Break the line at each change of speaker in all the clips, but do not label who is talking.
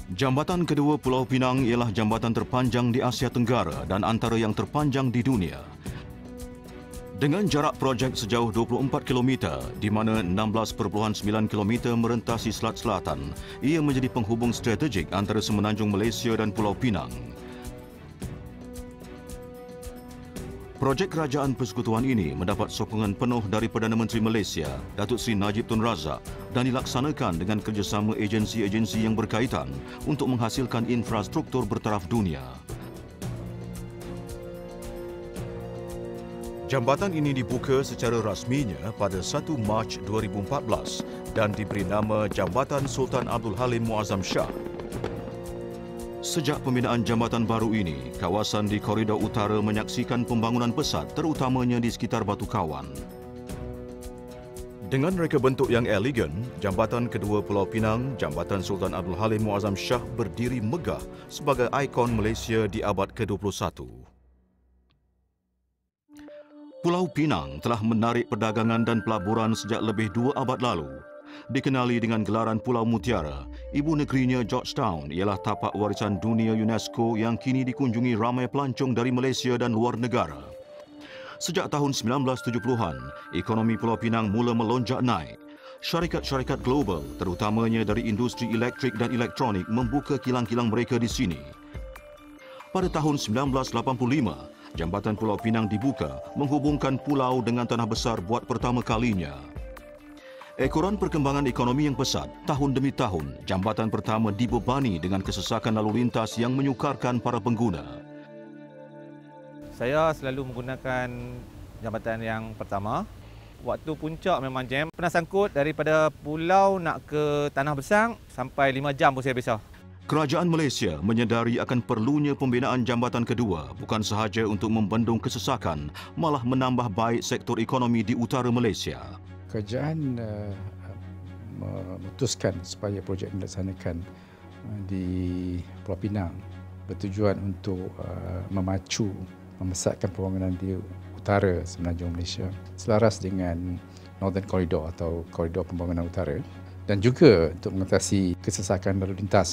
Jambatan kedua Pulau Pinang ialah jambatan terpanjang di Asia Tenggara dan antara yang terpanjang di dunia. Dengan jarak projek sejauh 24 km, di mana 16.9 km merentasi Selat Selatan, ia menjadi penghubung strategik antara semenanjung Malaysia dan Pulau Pinang. Projek kerajaan persekutuan ini mendapat sokongan penuh dari Perdana Menteri Malaysia, Datuk Seri Najib Tun Razak, dan dilaksanakan dengan kerjasama agensi-agensi yang berkaitan untuk menghasilkan infrastruktur bertaraf dunia. Jambatan ini dibuka secara rasminya pada 1 Mac 2014 dan diberi nama Jambatan Sultan Abdul Halim Muazzam Shah. Sejak pembinaan jambatan baru ini, kawasan di koridor utara menyaksikan pembangunan pesat terutamanya di sekitar Batu Kawan. Dengan reka bentuk yang elegan, jambatan kedua Pulau Pinang, Jambatan Sultan Abdul Halim Muazzam Shah berdiri megah sebagai ikon Malaysia di abad ke-21. Pulau Pinang telah menarik perdagangan dan pelaburan sejak lebih 2 abad lalu. Dikenali dengan gelaran Pulau Mutiara, ibu negerinya Georgetown ialah tapak warisan dunia UNESCO yang kini dikunjungi ramai pelancong dari Malaysia dan luar negara. Sejak tahun 1970-an, ekonomi Pulau Pinang mula melonjak naik. Syarikat-syarikat global, terutamanya dari industri elektrik dan elektronik, membuka kilang-kilang mereka di sini. Pada tahun 1985, Jambatan Pulau Pinang dibuka, menghubungkan pulau dengan tanah besar buat pertama kalinya. Ekoran perkembangan ekonomi yang pesat, tahun demi tahun, jambatan pertama dibebani dengan kesesakan lalu lintas yang menyukarkan para pengguna.
Saya selalu menggunakan jambatan yang pertama. Waktu puncak memang jam. Pernah sangkut daripada pulau nak ke Tanah Besar sampai 5 jam pun saya bisa.
Kerajaan Malaysia menyedari akan perlunya pembinaan jambatan kedua bukan sahaja untuk membendung kesesakan, malah menambah baik sektor ekonomi di utara Malaysia.
Kerajaan memutuskan supaya projek dilaksanakan di Pulau Pinang bertujuan untuk membesarkan pembangunan di utara semenanjung Malaysia selaras dengan Northern Corridor atau koridor pembangunan utara dan juga untuk mengatasi kesesakan lalu lintas.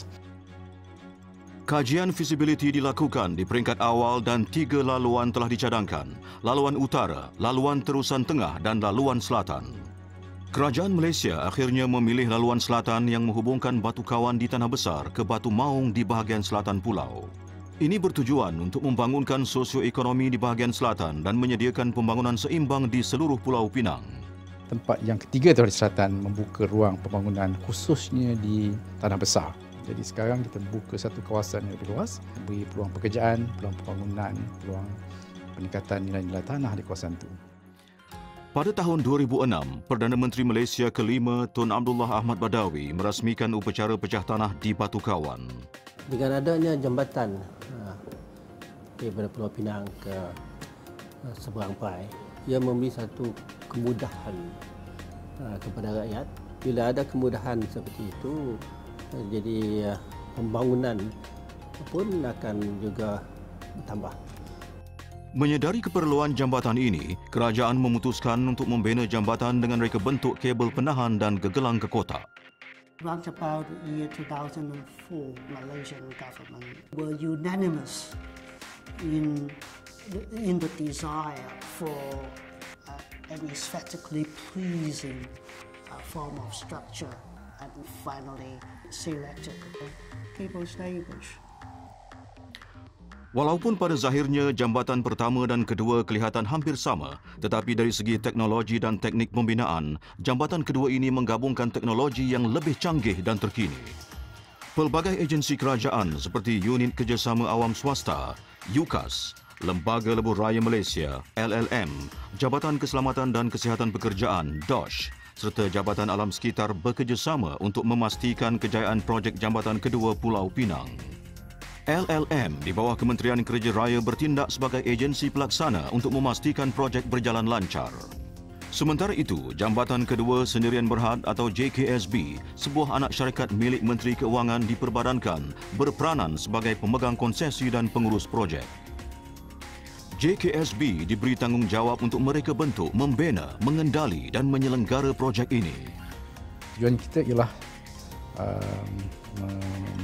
Kajian feasibility dilakukan di peringkat awal dan 3 laluan telah dicadangkan, laluan utara, laluan terusan tengah dan laluan selatan. Kerajaan Malaysia akhirnya memilih laluan selatan yang menghubungkan Batu Kawan di Tanah Besar ke Batu Maung di bahagian selatan pulau. Ini bertujuan untuk membangunkan sosioekonomi di bahagian selatan dan menyediakan pembangunan seimbang di seluruh Pulau Pinang.
Tempat yang ketiga di selatan membuka ruang pembangunan khususnya di Tanah Besar. Jadi sekarang kita buka satu kawasan yang lebih luas, beri peluang pekerjaan, peluang pembangunan, peluang peningkatan nilai-nilai tanah di kawasan itu.
Pada tahun 2006, Perdana Menteri Malaysia kelima Tun Abdullah Ahmad Badawi merasmikan upacara pecah tanah di Batu Kawan.
Dengan adanya jambatan daripada Pulau Pinang ke Seberang Perai, ia memberi satu kemudahan kepada rakyat. Bila ada kemudahan seperti itu, jadi pembangunan pun akan juga bertambah.
Menyedari keperluan jambatan ini, kerajaan memutuskan untuk membina jambatan dengan reka bentuk kabel penahan dan gegelang ke kotak.
Round about the year 2004, Malaysian government were unanimous in the desire for an aesthetically pleasing form of structure, and finally selected cable stayers.
Walaupun pada zahirnya jambatan pertama dan kedua kelihatan hampir sama, tetapi dari segi teknologi dan teknik pembinaan, jambatan kedua ini menggabungkan teknologi yang lebih canggih dan terkini. Pelbagai agensi kerajaan seperti Unit Kerjasama Awam Swasta, UKAS, Lembaga Lebuh Raya Malaysia, LLM, Jabatan Keselamatan dan Kesihatan Pekerjaan, DOSH, serta Jabatan Alam Sekitar bekerjasama untuk memastikan kejayaan projek jambatan kedua Pulau Pinang. LLM di bawah Kementerian Kerja Raya bertindak sebagai agensi pelaksana untuk memastikan projek berjalan lancar. Sementara itu, Jambatan Kedua Sendirian Berhad atau JKSB, sebuah anak syarikat milik Menteri Keuangan diperbadankan, berperanan sebagai pemegang konsesi dan pengurus projek. JKSB diberi tanggungjawab untuk mereka bentuk, membina, mengendali dan menyelenggara projek ini.
Tujuan kita ialah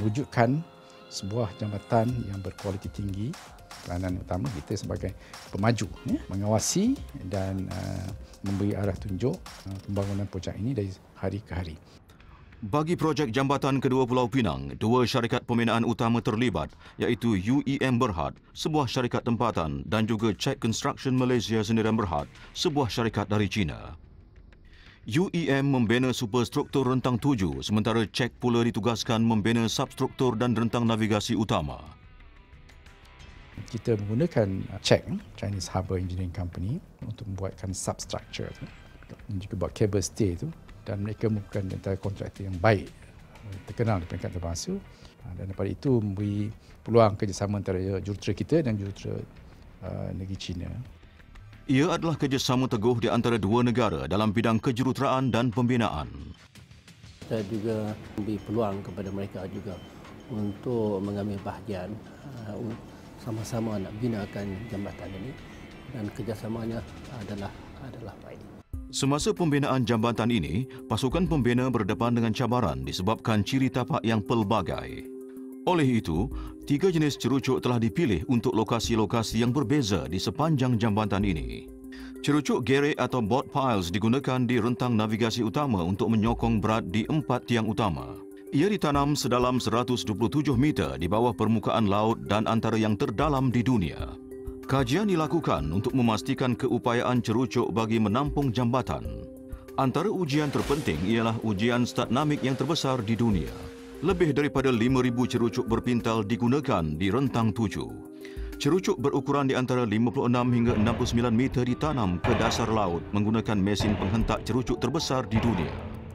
mewujudkan sebuah jambatan yang berkualiti tinggi. Peranan utama kita sebagai pemaju, mengawasi dan memberi arah tunjuk pembangunan projek ini dari hari ke hari.
Bagi projek Jambatan Kedua Pulau Pinang, dua syarikat pembinaan utama terlibat iaitu UEM Berhad, sebuah syarikat tempatan dan juga Czech Construction Malaysia Sdn Berhad, sebuah syarikat dari China. UEM membina superstruktur rentang 7 sementara Czech pula ditugaskan membina substruktur dan rentang navigasi utama.
Kita menggunakan Czech, Chinese Harbour Engineering Company untuk membuatkan substructure tu dan juga buat cable stay tu, dan mereka merupakan antara kontraktor yang baik, terkenal di peringkat terbangsa, dan daripada itu memberi peluang kerjasama antara jurutera kita dan jurutera negeri China.
Ia adalah kerjasama teguh di antara dua negara dalam bidang kejuruteraan dan pembinaan.
Kita juga memberi peluang kepada mereka juga untuk mengambil bahagian sama-sama nak binakan jambatan ini, dan kerjasamanya adalah baik.
Semasa pembinaan jambatan ini, pasukan pembina berdepan dengan cabaran disebabkan ciri tapak yang pelbagai. Oleh itu, 3 jenis cerucuk telah dipilih untuk lokasi-lokasi yang berbeza di sepanjang jambatan ini. Cerucuk gerek atau board piles digunakan di rentang navigasi utama untuk menyokong berat di 4 tiang utama. Ia ditanam sedalam 127 meter di bawah permukaan laut dan antara yang terdalam di dunia. Kajian dilakukan untuk memastikan keupayaan cerucuk bagi menampung jambatan. Antara ujian terpenting ialah ujian statnamik yang terbesar di dunia. Lebih daripada 5,000 cerucuk berpintal digunakan di rentang 7. Cerucuk berukuran di antara 56 hingga 69 meter ditanam ke dasar laut menggunakan mesin penghentak cerucuk terbesar di dunia.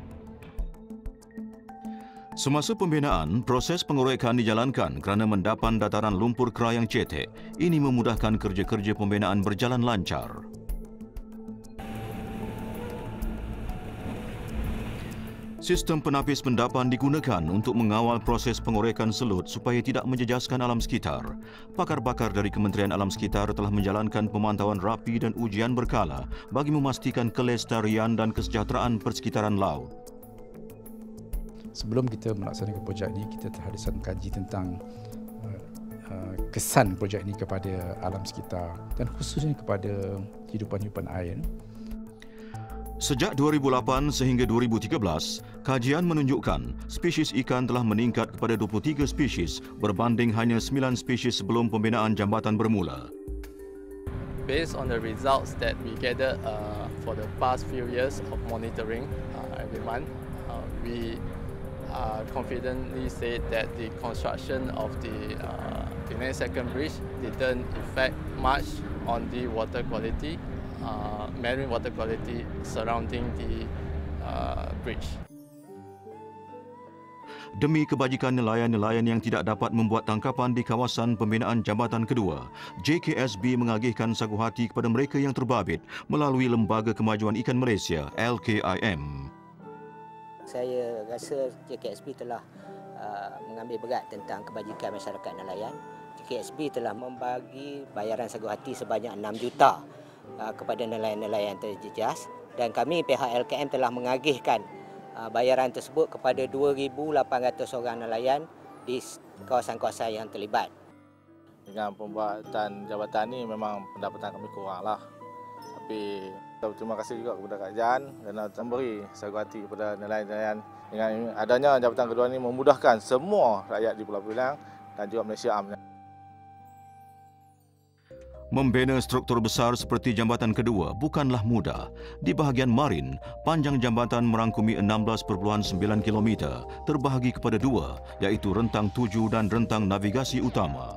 Semasa pembinaan, proses pengorekan dijalankan kerana mendapan dataran lumpur kera yang cetek. Ini memudahkan kerja-kerja pembinaan berjalan lancar. Sistem penapis pendapan digunakan untuk mengawal proses pengorekan selut supaya tidak menjejaskan alam sekitar. Pakar-pakar dari Kementerian Alam Sekitar telah menjalankan pemantauan rapi dan ujian berkala bagi memastikan kelestarian dan kesejahteraan persekitaran laut.
Sebelum kita melaksanakan projek ini, kita telah ada satu kaji tentang kesan projek ini kepada alam sekitar dan khususnya kepada hidupan air.
Sejak 2008 sehingga 2013, kajian menunjukkan spesies ikan telah meningkat kepada 23 spesies berbanding hanya 9 spesies sebelum pembinaan jambatan bermula.
Based on the results that we gathered for the past few years of monitoring every month, we confidently say that the construction of the Penang Second Bridge didn't affect much on the water quality, marine water quality surrounding the bridge.
Demi kebajikan nelayan-nelayan yang tidak dapat membuat tangkapan di kawasan pembinaan jambatan kedua, JKSB mengagihkan sagu hati kepada mereka yang terbabit melalui Lembaga Kemajuan Ikan Malaysia, LKIM.
Saya rasa JKSB telah mengambil berat tentang kebajikan masyarakat nelayan. JKSB telah membagi bayaran sagu hati sebanyak 6 juta kepada nelayan-nelayan terjejas, dan kami pihak LKM telah mengagihkan bayaran tersebut kepada 2,800 orang nelayan di kawasan-kawasan yang terlibat.
Dengan pembuatan jabatan ini memang pendapatan kami kuranglah. Tapi terima kasih juga kepada kerajaan kerana memberi sagu hati kepada nelayan-nelayan. Dengan adanya jabatan kedua ini memudahkan semua rakyat di Pulau Pinang dan juga Malaysia amnya.
Membina struktur besar seperti jambatan kedua bukanlah mudah. Di bahagian marin, panjang jambatan merangkumi 16.9 km, terbahagi kepada dua, iaitu rentang 7 dan rentang navigasi utama.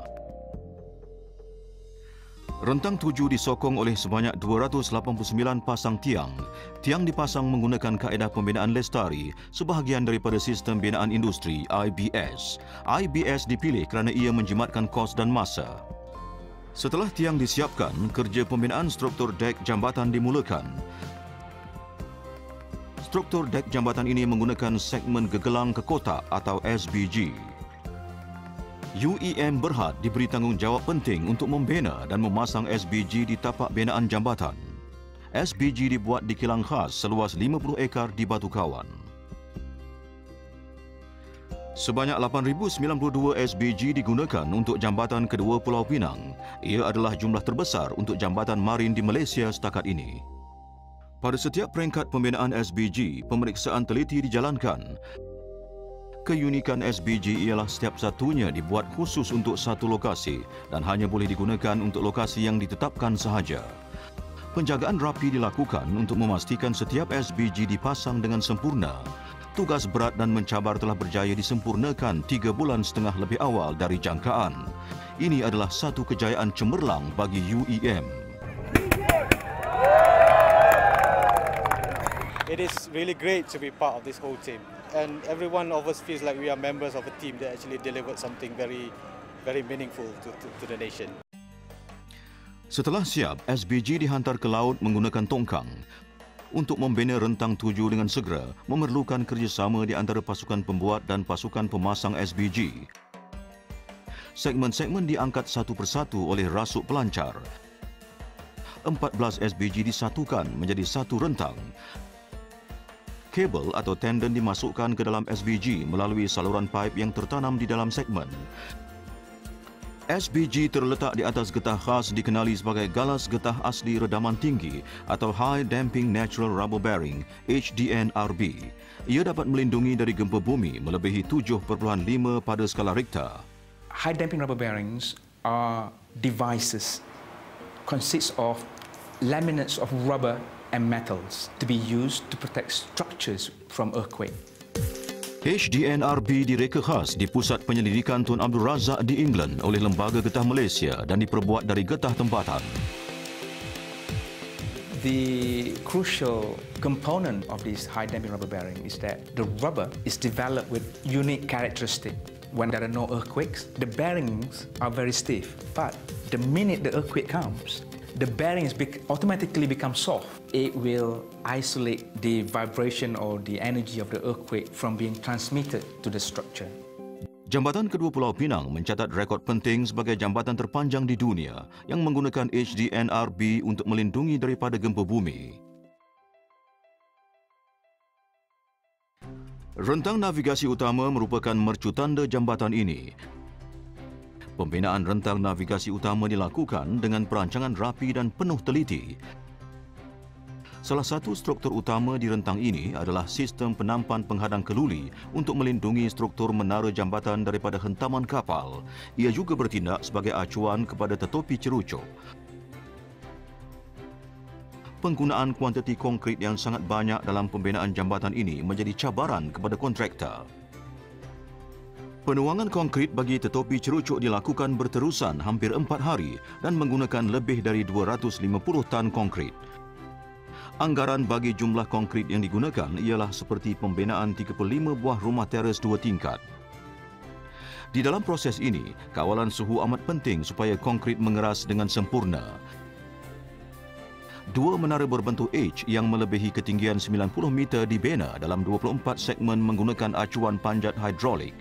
Rentang 7 disokong oleh sebanyak 289 pasang tiang. Tiang dipasang menggunakan kaedah pembinaan lestari, sebahagian daripada sistem binaan industri IBS. IBS dipilih kerana ia menjimatkan kos dan masa. Setelah tiang disiapkan, kerja pembinaan struktur dek jambatan dimulakan. Struktur dek jambatan ini menggunakan segmen gegelang ke kotak atau SBG. UEM Berhad diberi tanggungjawab penting untuk membina dan memasang SBG di tapak binaan jambatan. SBG dibuat di kilang khas seluas 50 ekar di Batu Kawan. Sebanyak 8,092 SBG digunakan untuk jambatan kedua Pulau Pinang. Ia adalah jumlah terbesar untuk jambatan marin di Malaysia setakat ini. Pada setiap peringkat pembinaan SBG, pemeriksaan teliti dijalankan. Keunikan SBG ialah setiap satunya dibuat khusus untuk satu lokasi dan hanya boleh digunakan untuk lokasi yang ditetapkan sahaja. Penjagaan rapi dilakukan untuk memastikan setiap SBG dipasang dengan sempurna. Tugas berat dan mencabar telah berjaya disempurnakan 3 bulan setengah lebih awal dari jangkaan. Ini adalah satu kejayaan cemerlang bagi UEM.
It is really great to be part of this whole team, and every one of us feels like we are members of a team that actually delivered something very, very meaningful to the nation.
Setelah siap, SBG dihantar ke laut menggunakan tongkang. Untuk membina rentang 7 dengan segera, memerlukan kerjasama di antara pasukan pembuat dan pasukan pemasang SBG. Segmen-segmen diangkat satu persatu oleh rasuk pelancar. 14 SBG disatukan menjadi satu rentang. Kabel atau tendon dimasukkan ke dalam SBG melalui saluran pipe yang tertanam di dalam segmen. SBG terletak di atas getah khas dikenali sebagai galas getah asli redaman tinggi atau High Damping Natural Rubber Bearing HDNRB. Ia dapat melindungi dari gempa bumi melebihi 7.5 pada skala Richter.
High damping rubber bearings are devices consist of laminates of rubber and metals to be used to protect structures from earthquake.
HDNRB direka khas di Pusat Penyelidikan Tun Abdul Razak di England oleh Lembaga Getah Malaysia dan diperbuat dari getah tempatan.
The crucial component of this high damping rubber bearing is that the rubber is developed with unique characteristics. When there are no earthquakes, the bearings are very stiff. But the minute the earthquake comes, the bearings automatically become soft. It will isolate the vibration or the energy of the earthquake from being transmitted to the structure.
Jambatan kedua Pulau Pinang mencatat rekod penting sebagai jambatan terpanjang di dunia yang menggunakan HDNRB untuk melindungi daripada gempa bumi. Rentang navigasi utama merupakan mercu tanda jambatan ini. Pembinaan rentang navigasi utama dilakukan dengan perancangan rapi dan penuh teliti. Salah satu struktur utama di rentang ini adalah sistem penampan penghadang keluli untuk melindungi struktur menara jambatan daripada hentaman kapal. Ia juga bertindak sebagai acuan kepada tetopi cerucuk. Penggunaan kuantiti konkrit yang sangat banyak dalam pembinaan jambatan ini menjadi cabaran kepada kontraktor. Penuangan konkrit bagi tetopi cerucuk dilakukan berterusan hampir 4 hari dan menggunakan lebih dari 250 tan konkrit. Anggaran bagi jumlah konkrit yang digunakan ialah seperti pembinaan 35 buah rumah teres 2 tingkat. Di dalam proses ini, kawalan suhu amat penting supaya konkrit mengeras dengan sempurna. 2 menara berbentuk H yang melebihi ketinggian 90 meter dibina dalam 24 segmen menggunakan acuan panjat hidrolik.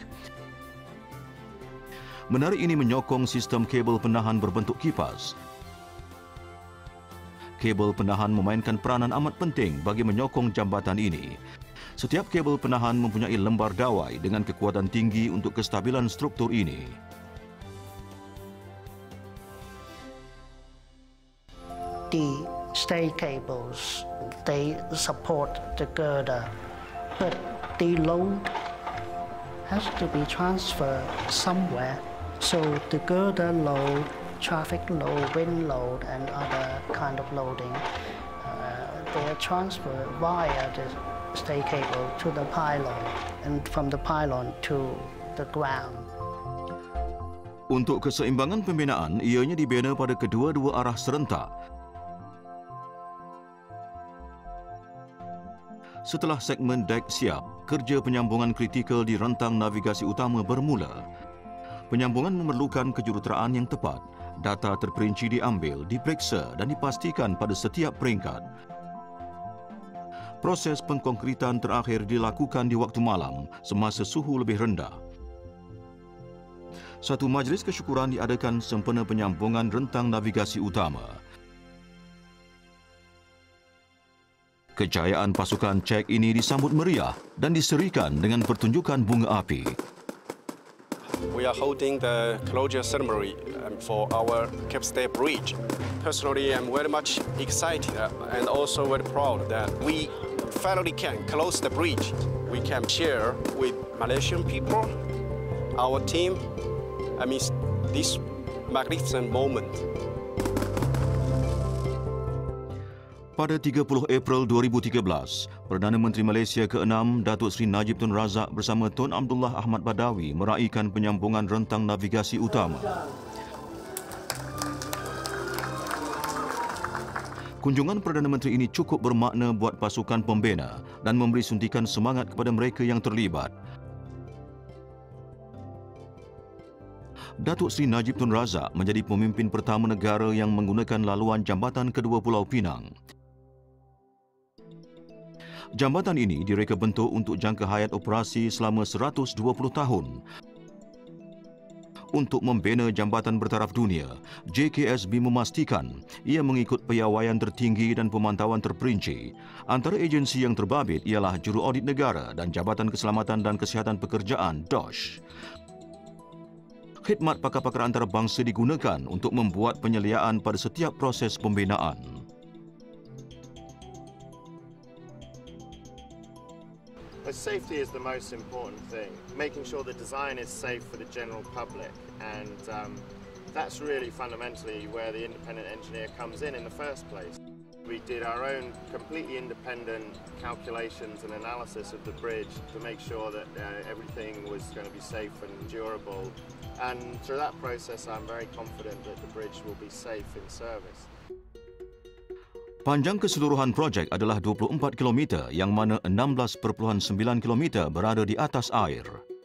Menara ini menyokong sistem kabel penahan berbentuk kipas. Kabel penahan memainkan peranan amat penting bagi menyokong jambatan ini. Setiap kabel penahan mempunyai lembar dawai dengan kekuatan tinggi untuk kestabilan struktur ini.
The stay cables, they support the girder, but the load has to be transferred somewhere. So the girder load, traffic load, wind load, and other kind of loading, they are transferred via the stay cable to the pylon, and from the pylon to the ground.
Untuk keseimbangan pembinaan, ianya dibina pada kedua-dua arah serentak. Setelah segmen dek siap, kerja penyambungan kritikal di rentang navigasi utama bermula. Penyambungan memerlukan kejuruteraan yang tepat. Data terperinci diambil, diperiksa dan dipastikan pada setiap peringkat. Proses pengkonkritan terakhir dilakukan di waktu malam semasa suhu lebih rendah. Satu majlis kesyukuran diadakan sempena penyambungan rentang navigasi utama. Kejayaan pasukan cek ini disambut meriah dan diserikan dengan pertunjukan bunga api.
we are holding the closure ceremony for our Cape Stay Bridge. Personally, I'm very much excited and also very proud that we finally can close the bridge. We can share with Malaysian people, our team, amidst this magnificent moment.
Pada 30 April 2013, Perdana Menteri Malaysia ke-6 Datuk Seri Najib Tun Razak bersama Tun Abdullah Ahmad Badawi meraihkan penyambungan rentang navigasi utama. Kunjungan Perdana Menteri ini cukup bermakna buat pasukan pembina dan memberi suntikan semangat kepada mereka yang terlibat. Datuk Seri Najib Tun Razak menjadi pemimpin pertama negara yang menggunakan laluan jambatan kedua Pulau Pinang. Jambatan ini direka bentuk untuk jangka hayat operasi selama 120 tahun. Untuk membina jambatan bertaraf dunia, JKSB memastikan ia mengikut piawaian tertinggi dan pemantauan terperinci. Antara agensi yang terbabit ialah Juru Audit Negara dan Jabatan Keselamatan dan Kesihatan Pekerjaan (DOSH). Khidmat pakar-pakar antarabangsa digunakan untuk membuat penyeliaan pada setiap proses pembinaan.
Safety is the most important thing, making sure the design is safe for the general public, and that's really fundamentally where the independent engineer comes in the first place. We did our own completely independent calculations and analysis of the bridge to make sure that everything was going to be safe and durable, and through that process I'm very confident that the bridge will be safe in service.
Panjang keseluruhan projek adalah 24 km yang mana 16.9 km berada di atas air.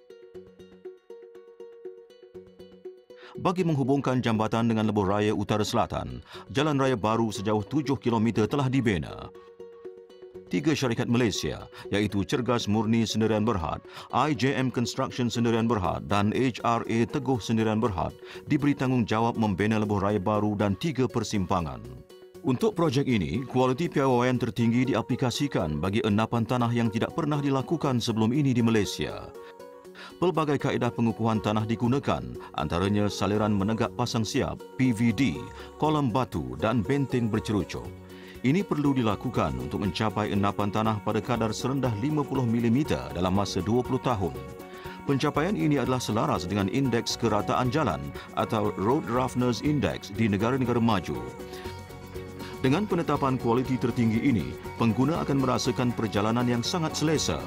Bagi menghubungkan jambatan dengan lebuh raya utara selatan, jalan raya baru sejauh 7 km telah dibina. 3 syarikat Malaysia iaitu Cergas Murni Sendirian Berhad, IJM Construction Sendirian Berhad dan HRA Teguh Sendirian Berhad diberi tanggungjawab membina lebuh raya baru dan 3 persimpangan. Untuk projek ini, kualiti piawaian tertinggi diaplikasikan bagi endapan tanah yang tidak pernah dilakukan sebelum ini di Malaysia. Pelbagai kaedah pengukuhan tanah digunakan, antaranya saliran menegak pasang siap, PVD, kolam batu dan benteng bercerucuk. Ini perlu dilakukan untuk mencapai endapan tanah pada kadar serendah 50 mm dalam masa 20 tahun. Pencapaian ini adalah selaras dengan Indeks Kerataan Jalan atau Road Roughness Index di negara-negara maju. Dengan penetapan kualiti tertinggi ini, pengguna akan merasakan perjalanan yang sangat selesa.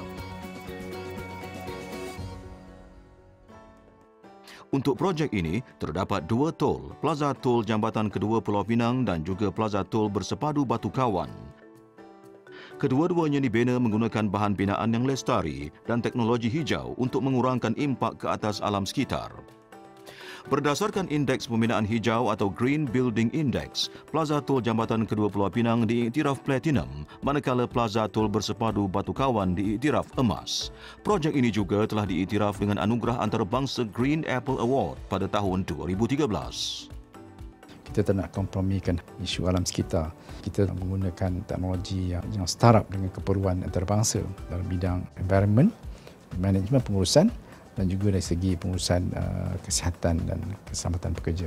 Untuk projek ini, terdapat 2 tol, Plaza Tol Jambatan Kedua Pulau Pinang dan juga Plaza Tol Bersepadu Batu Kawan. Kedua-duanya dibina menggunakan bahan binaan yang lestari dan teknologi hijau untuk mengurangkan impak ke atas alam sekitar. Berdasarkan Indeks Pembinaan Hijau atau Green Building Index, Plaza Tol Jambatan Kedua Pulau Pinang diiktiraf Platinum, manakala Plaza Tol Bersepadu Batu Kawan diiktiraf Emas. Projek ini juga telah diiktiraf dengan anugerah antarabangsa Green Apple Award pada tahun 2013.
Kita tak nak kompromikan isu alam sekitar. Kita menggunakan teknologi yang startup dengan keperluan antarabangsa dalam bidang environment, manajemen pengurusan dan juga dari segi pengurusan kesihatan dan keselamatan pekerja.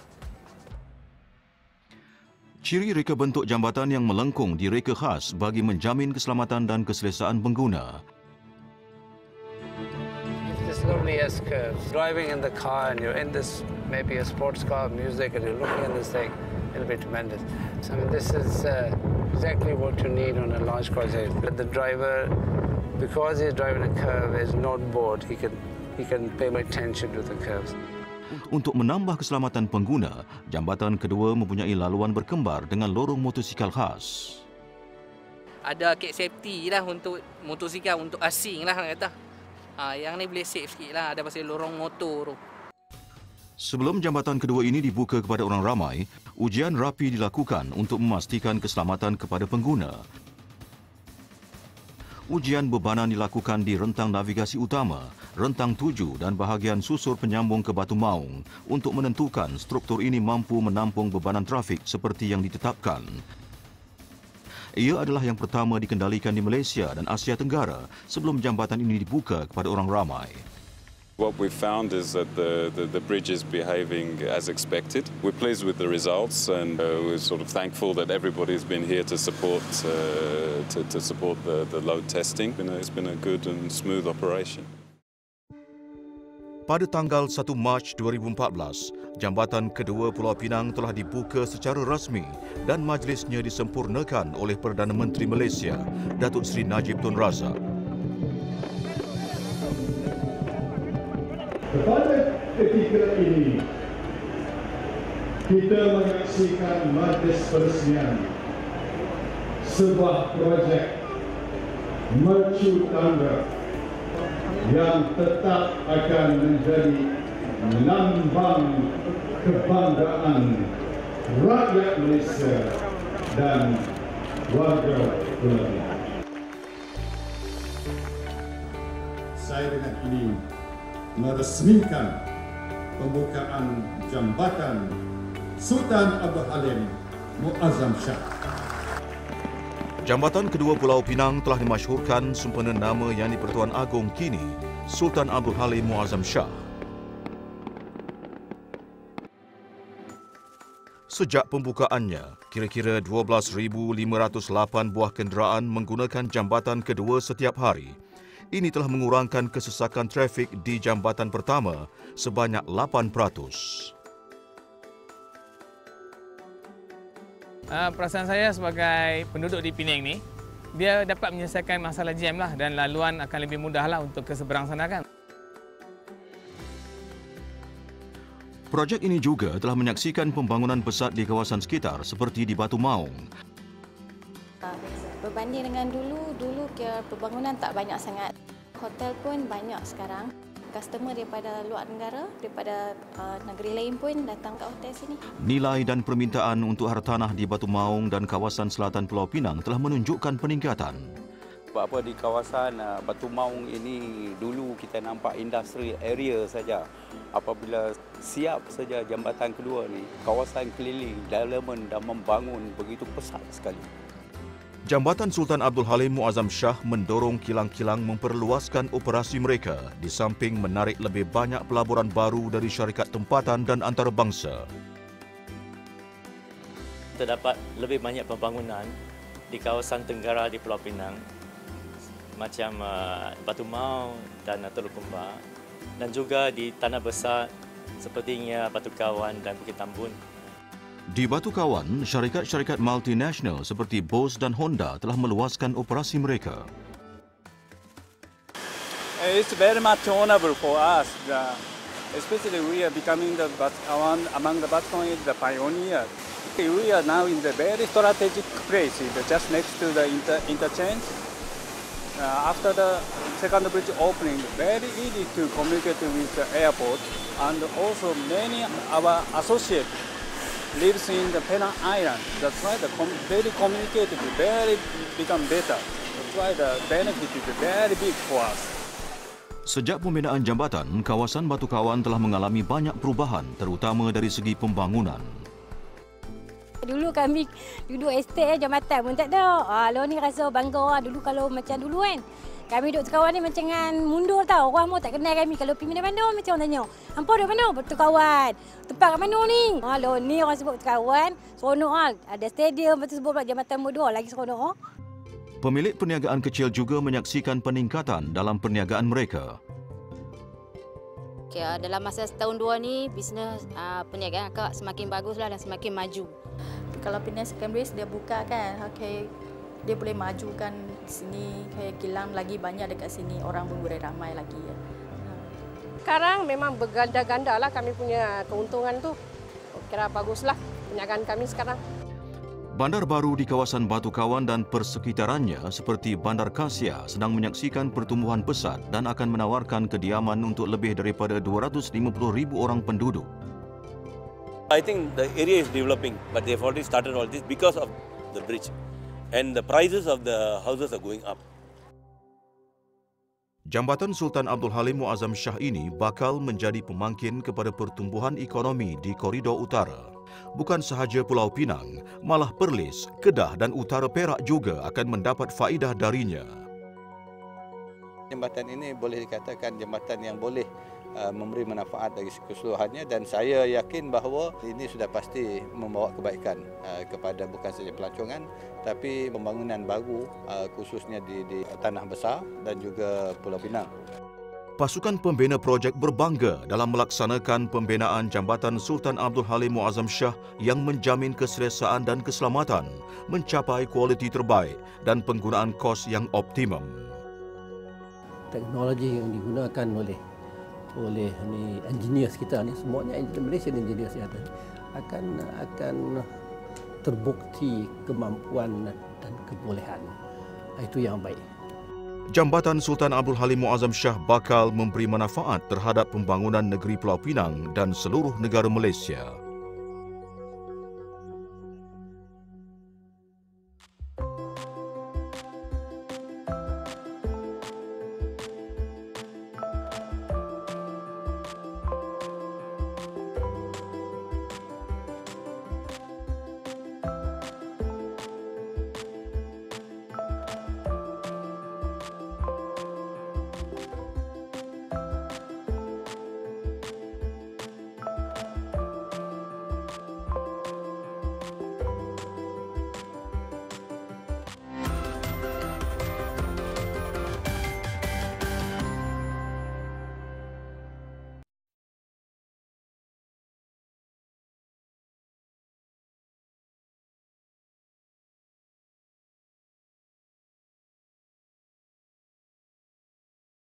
Ciri reka bentuk jambatan yang melengkung direka khas bagi menjamin keselamatan dan keselesaan pengguna.
This lonely S-curve. Driving in the car and you're in this maybe a sports car, music, and you're looking at this thing, it'll be tremendous. I mean, this is exactly what you need on a large crossing. But the driver, because he's driving a curve, is not bored. He can pay more attention to the curves.
Untuk menambah keselamatan pengguna, jambatan kedua mempunyai laluan berkembar dengan lorong motosikal khas.
Ada kit safety lah untuk motosikal, untuk asing lah kata. Yang ni boleh safe sikit lah, ada pasal lorong motor tu.
Sebelum jambatan kedua ini dibuka kepada orang ramai, ujian rapi dilakukan untuk memastikan keselamatan kepada pengguna. Ujian bebanan dilakukan di rentang navigasi utama, rentang 7 dan bahagian susur penyambung ke Batu Maung untuk menentukan struktur ini mampu menampung bebanan trafik seperti yang ditetapkan. Ia adalah yang pertama dikendalikan di Malaysia dan Asia Tenggara sebelum jambatan ini dibuka kepada orang ramai.
What we found is that the bridge is behaving as expected. We're pleased with the results, and we're sort of thankful that everybody's been here to support the load testing. It's been a good and smooth operation.
Pada tanggal 1 Mac 2014, jambatan kedua Pulau Pinang telah dibuka secara rasmi dan majlisnya disempurnakan oleh Perdana Menteri Malaysia, Datuk Seri Najib Tun Razak.
Pada ketika ini, kita menyaksikan majlis peresmian sebuah projek mercu tangga yang tetap akan menjadi lambang kebanggaan rakyat Malaysia dan warga Pulau Pinang. Saya dengan ini meresmikan pembukaan jambatan Sultan Abdul Halim Muazzam Shah.
Jambatan kedua Pulau Pinang telah dimasyhurkan sempena nama Yang di-Pertuan Agong kini, Sultan Abdul Halim Muazzam Shah. Sejak pembukaannya, kira-kira 12,508 buah kenderaan menggunakan jambatan kedua setiap hari. Ini telah mengurangkan kesesakan trafik di jambatan pertama sebanyak 8%.
Perasaan saya sebagai penduduk di Penang ni, dia dapat menyelesaikan masalah jam lah dan laluan akan lebih mudah lah untuk ke seberang sana kan.
Projek ini juga telah menyaksikan pembangunan pesat di kawasan sekitar seperti di Batu Maung.
Berbanding dengan dulu kira pembangunan tak banyak sangat. Hotel pun banyak sekarang. Customer daripada luar negara, daripada negeri lain pun datang ke hotel sini.
Nilai dan permintaan untuk hartanah di Batu Maung dan kawasan selatan Pulau Pinang telah menunjukkan peningkatan.
Sebab di kawasan Batu Maung ini dulu kita nampak industri area saja. Apabila siap saja jambatan kedua ni, kawasan keliling, development dan membangun begitu pesat sekali.
Jambatan Sultan Abdul Halim Muazzam Shah mendorong kilang-kilang memperluaskan operasi mereka di samping menarik lebih banyak pelaburan baru dari syarikat tempatan dan antarabangsa.
Terdapat lebih banyak pembangunan di kawasan tenggara di Pulau Pinang macam Batu Maung dan Teluk Kumbar, dan juga di tanah besar sepertinya Batu Kawan dan Bukit Tambun.
Di Batu Kawan, syarikat-syarikat multinasional seperti Bose dan Honda telah meluaskan operasi mereka.
It's very much honorable for us, especially we are becoming the Batu Kawan, among the Batu Kawan is the pioneer. We are now in the very strategic place, just next to the interchange. After the second bridge opening, very easy to communicate with the airport, and also many of our associates lives in the Penang Island. That's why the very communicative, very become better. That's why the benefit is very big for us.
Sejak pembinaan jambatan, kawasan Batu Kawan telah mengalami banyak perubahan, terutama dari segi pembangunan.
Dulu kami duduk estate jambatan pun tak ada. Lalu ni rasa bangga dulu kalau macam dulu kan. Kami duduk Kawan ni macam mundur tau. Orang pun tak kenal kami. Kalau pergi mana mana macam orang tanya. Hampa duduk mana? Batu Kawan. Tempat kat mana ni? Lalu ni orang sebut Batu Kawan. Seronok lah. Ada stadium. Lepas tu sebut pula jambatan berdua. Lagi seronok.
Pemilik perniagaan kecil juga menyaksikan peningkatan dalam perniagaan mereka.
Okay, dalam masa setahun dua ni, bisnes perniagaan akak semakin baguslah dan semakin maju.
Kalau Penang Secondary dia buka kan, okay, dia boleh majukan sini, kayak kilang lagi banyak dekat sini, orang pun boleh ramai lagi.
Sekarang memang berganda-ganda lah kami punya keuntungan tu. Kira baguslah perniagaan kami sekarang.
Bandar baru di kawasan Batu Kawan dan persekitarannya seperti Bandar Kasia sedang menyaksikan pertumbuhan pesat dan akan menawarkan kediaman untuk lebih daripada 250,000 orang penduduk.
I think the area is developing, but they've already started all this because of the bridge. And the prices of the houses are going up.
Jambatan Sultan Abdul Halim Muazzam Shah ini bakal menjadi pemangkin kepada pertumbuhan ekonomi di koridor utara. Bukan sahaja Pulau Pinang, malah Perlis, Kedah dan Utara Perak juga akan mendapat faedah darinya.
Jambatan ini boleh dikatakan jambatan yang boleh
memberi manfaat bagi keseluruhannya, dan saya yakin bahawa ini sudah pasti membawa kebaikan kepada bukan saja pelancongan tapi pembangunan baru khususnya di Tanah Besar dan juga Pulau Pinang.
Pasukan pembina projek berbangga dalam melaksanakan pembinaan Jambatan Sultan Abdul Halim Muazzam Shah yang menjamin keselesaan dan keselamatan, mencapai kualiti terbaik dan penggunaan kos yang optimum.
Teknologi yang digunakan oleh engineers kita ni, semuanya Malaysian engineers yang ada, akan terbukti kemampuan dan kebolehan. Itu yang baik.
Jambatan Sultan Abdul Halim Muazzam Shah bakal memberi manfaat terhadap pembangunan negeri Pulau Pinang dan seluruh negara Malaysia.